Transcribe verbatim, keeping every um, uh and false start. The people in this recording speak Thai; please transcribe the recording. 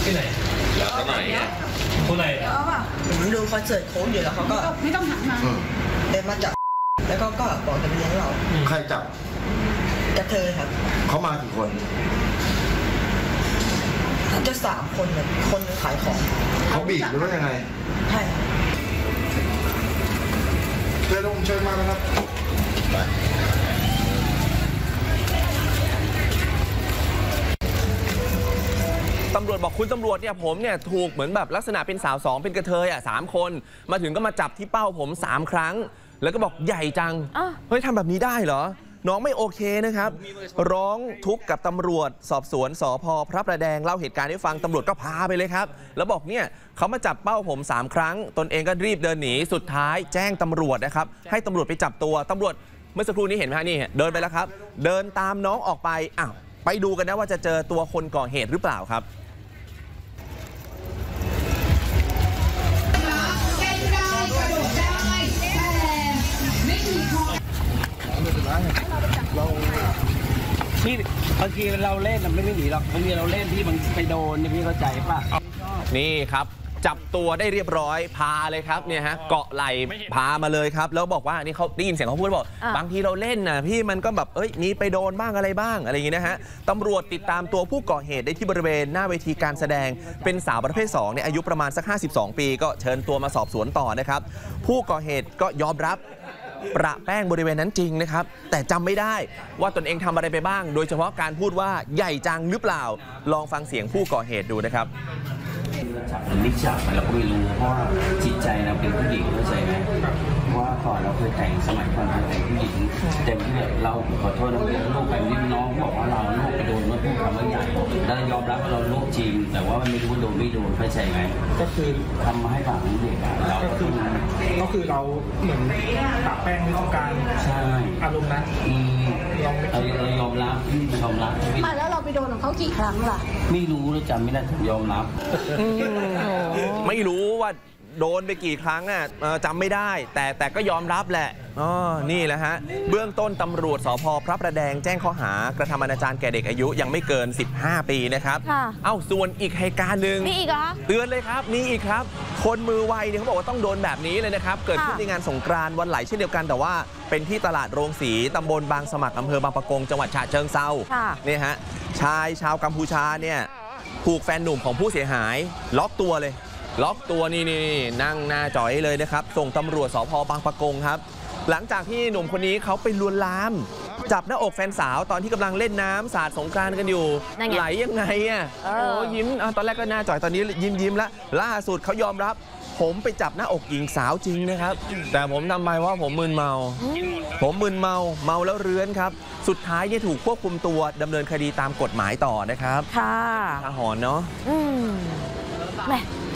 ที่ไหนแล้วที่ไหนคนไหนผมดูคอนเสิร์ตโค้งอยู่แล้วเขาก็ไม่ต้องหันมาเดินมาจับแล้วก็ก็บอกจะไปเลี้ยงเราใครจับกระเทยครับเขามากี่คนจะสามคนเลยคนขายของเขาบีบหรือว่ายังไงใช่เชิญลงเชิญมานะครับไปตำรวจบอกคุณตำรวจเนี่ยผมเนี่ยถูกเหมือนแบบลักษณะเป็นสาวสองเป็นกระเทยอ่ะสามคนมาถึงก็มาจับที่เป้าผมสามครั้งแล้วก็บอกใหญ่จังเฮ้ยทำแบบนี้ได้เหรอน้องไม่โอเคนะครับร้องทุกข์กับตำรวจสอบสวนสภ.พระประแดงเล่าเหตุการณ์ให้ฟังตำรวจก็พาไปเลยครับแล้วบอกเนี่ยเขามาจับเป้าผมสามครั้งตนเองก็รีบเดินหนีสุดท้ายแจ้งตำรวจนะครับให้ตำรวจไปจับตัวตำรวจเมื่อสักครู่นี้เห็นไหมฮะนี่เดินไปแล้วครับเดินตามน้องออกไปอ้าวไปดูกันนะว่าจะเจอตัวคนก่อเหตุหรือเปล่าครับที่บางทีเราเล่นไม่ไม่หนีหรอกบางทีเราเล่นที่บางไปโดนพี่เข้าใจป่ะนี่ครับจับตัวได้เรียบร้อยพาเลยครับเนี่ยฮะเกาะไหล่พามาเลยครับแล้วบอกว่านี่เขาได้ยินเสียงเขาพูดบอกบางทีเราเล่นนะพี่มันก็แบบเอ้ยมีไปโดนบ้างอะไรบ้างอะไรอย่างงี้นะฮะตำรวจติดตามตัวผู้ก่อเหตุได้ที่บริเวณหน้าเวทีการแสดงเป็นสาวประเภทสองเนี่ยอายุประมาณสักห้าสิบสองปีก็เชิญตัวมาสอบสวนต่อนะครับผู้ก่อเหตุก็ยอมรับประแป้งบริเวณนั้นจริงนะครับแต่จำไม่ได้ว่าตนเองทำอะไรไปบ้างโดยเฉพาะการพูดว่าใหญ่จังหรือเปล่าลองฟังเสียงผู้ก่อเหตุดูนะครับจับหรือไม่จับเราก็ไม่รู้เพราะว่าจิตใจเราเป็นผู้หญิงเข้าใจไหมว่าก่อนเราเคยแต่งสมัยก่อนเราแต่งผู้หญิงเต็มที่เราขอโทษนะลูกไปนิดน้องบอกว่าเราลูกไปโดนว่าพูดคำว่าใหญ่แล้วยอมรับว่าเราลูกจริงแต่ว่าไม่รู้โดนไม่โดนเข้าใจไหมก็คือทำมาให้ปากเด็กเราก็คือก็คือเราเหมือนปะแป้งในโครงการใช่อารมณ์นะเราเรายอมรับยอมรับมาแล้วเราไปโดนของเขากี่ครั้งล่ะไม่รู้เราจำไม่ได้ยอมรับไม่รู้ว่าโดนไปกี่ครั้งอ่ะจำไม่ได้แต่แต่ก็ยอมรับแหละอ๋อนี่แหละฮะเบื้องต้นตำรวจสภ.พระประแดงแจ้งข้อหากระทำอนาจารแก่เด็กอายุยังไม่เกินสิบห้าปีนะครับเอ้าส่วนอีกเหตุการณ์หนึ่งมีอีกเหรอเตือนเลยครับมีอีกครับคนมือไวเนี่ยเขาบอกว่าต้องโดนแบบนี้เลยนะครับเกิดขึ้นในงานสงกรานต์วันไหลเช่นเดียวกันแต่ว่าเป็นที่ตลาดโรงสีตำบลบางสมัครอำเภอบางปะกงจังหวัดฉะเชิงเทราเนี่ยฮะชายชาวกัมพูชาเนี่ยถูกแฟนหนุ่มของผู้เสียหายล็อกตัวเลยล็อกตัวนี่นี่นั่งหน้าจ่อยเลยนะครับส่งตำรวจสภ.บางปะกงครับหลังจากที่หนุ่มคนนี้เขาไปลวนลามจับหน้าอกแฟนสาวตอนที่กำลังเล่นน้ำสาดสงกรานต์กันอยู่ไหลยังไงอ่ะโอ้ยิ้มตอนแรกก็หน้าจ่อยตอนนี้ยิ้มยิ้มแล้วล่าสุดเขายอมรับผมไปจับหน้าอกหญิงสาวจริงนะครับแต่ผมทำไปว่าผมมึนเมาผมมึนเมาเมาแล้วเรื้อนครับสุดท้ายเนี่ยถูกควบคุมตัวดำเนินคดีตามกฎหมายต่อนะครับค่ะทหารเนาะ